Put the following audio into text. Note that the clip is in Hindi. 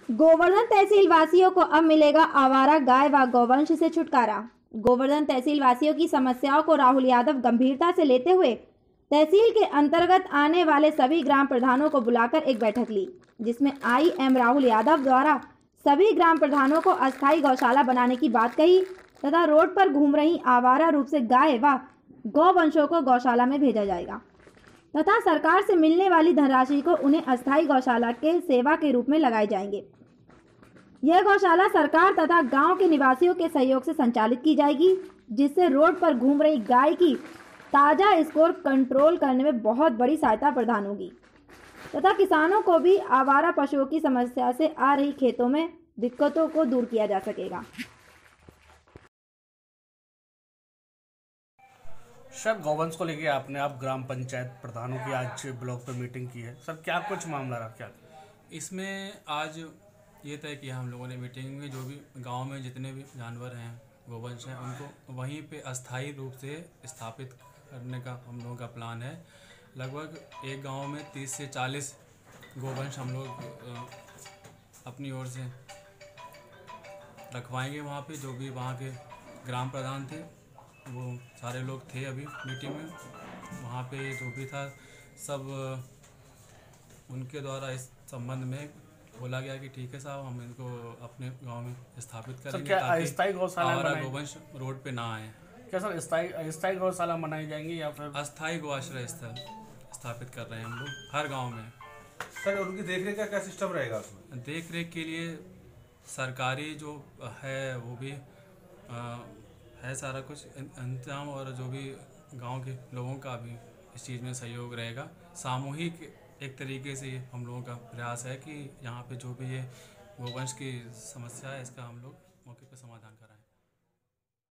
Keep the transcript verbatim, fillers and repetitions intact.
गोवर्धन तहसील वासियों को अब मिलेगा आवारा गाय व गौवंश से छुटकारा। गोवर्धन तहसील वासियों की समस्याओं को राहुल यादव गंभीरता से लेते हुए तहसील के अंतर्गत आने वाले सभी ग्राम प्रधानों को बुलाकर एक बैठक ली, जिसमें आई एम राहुल यादव द्वारा सभी ग्राम प्रधानों को अस्थायी गौशाला बनाने की बात कही तथा रोड पर घूम रही आवारा रूप से गाय व गौवंशों को गौशाला में भेजा जाएगा तथा सरकार से मिलने वाली धनराशि को उन्हें अस्थायी गौशाला के सेवा के रूप में लगाए जाएंगे। यह गौशाला सरकार तथा गांव के निवासियों के सहयोग से संचालित की जाएगी, जिससे रोड पर घूम रही गाय की ताजा स्कोर कंट्रोल करने में बहुत बड़ी सहायता प्रदान होगी तथा किसानों को भी आवारा पशुओं की समस्या से आ रही खेतों में दिक्कतों को दूर किया जा सकेगा। सर, गौवंश को लेके आपने आप ग्राम पंचायत प्रधानों की आज ब्लॉक पर मीटिंग की है। सर, क्या कुछ मामला रहा? क्या इसमें आज ये तय किया हम लोगों ने मीटिंग में, जो भी गांव में जितने भी जानवर हैं, गौवंश हैं, उनको वहीं पे अस्थायी रूप से स्थापित करने का हम लोगों का प्लान है। लगभग एक गांव में तीस से चालीस गौवंश हम लोग अपनी ओर से रखवाएंगे वहाँ पे। जो भी वहाँ के ग्राम प्रधान थे वो सारे लोग थे अभी मीटिंग में, वहाँ पे जो भी था सब उनके द्वारा इस संबंध में बोला गया कि ठीक है साहब, हम इनको अपने गांव में स्थापित करेंगे ताकि आवारा गौवंश रोड पे ना आए। क्या सर अस्थायी गौशाला बनाई जाएंगी या फिर अस्थायी गौआश्रय स्थल स्थापित कर रहे हैं हम लोग हर गांव में। सर, उनकी देखरेख का क्या सिस्टम रहेगा उसमें? देख रेख के लिए सरकारी जो है वो भी आ, है सारा कुछ इंतजाम, और जो भी गांव के लोगों का भी इस चीज़ में सहयोग रहेगा। सामूहिक एक तरीके से हम लोगों का प्रयास है कि यहाँ पे जो भी ये गौवंश की समस्या है इसका हम लोग मौके पर समाधान कराएं।